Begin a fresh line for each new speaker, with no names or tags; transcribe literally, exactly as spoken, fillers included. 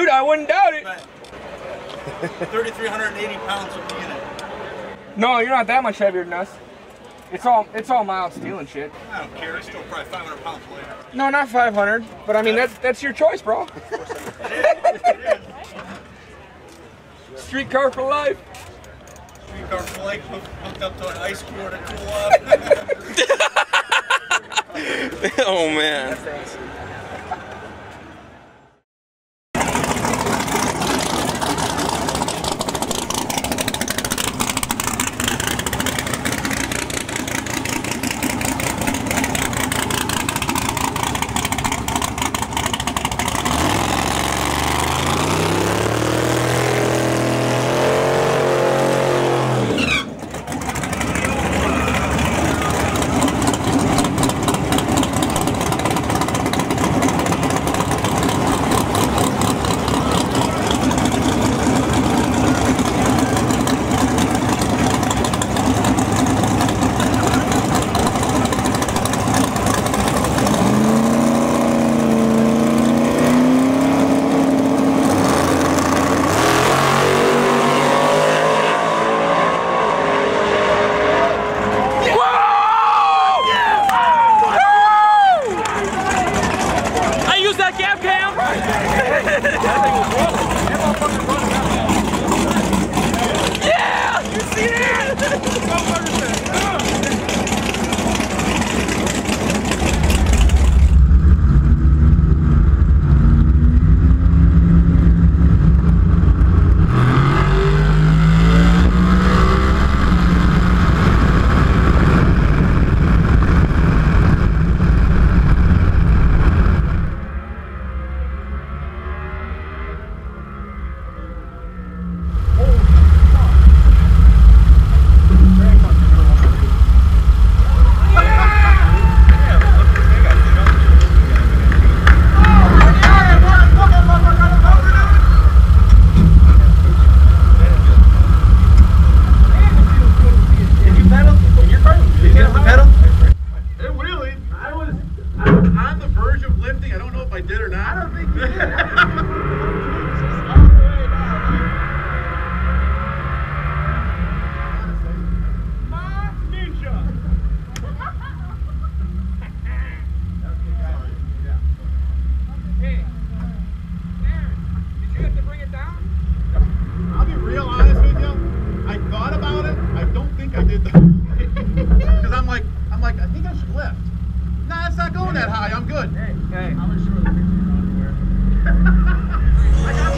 I wouldn't doubt it.
three thousand three hundred eighty pounds will be in it.
No, you're not that much heavier than us. It's all it's all mild steel and shit.
I don't care. It's still probably five hundred pounds later.
No, not five hundred. But I mean, that's that's your choice, bro.
It is. It is.
Streetcar for life.
Streetcar for life hooked up to an ice cooler to cool off.
Oh man.
Because I'm like, I'm like, I think I should lift. Nah, it's not going that high. I'm good.
Hey, hey. I'm gonna show the picture of your underwear. I got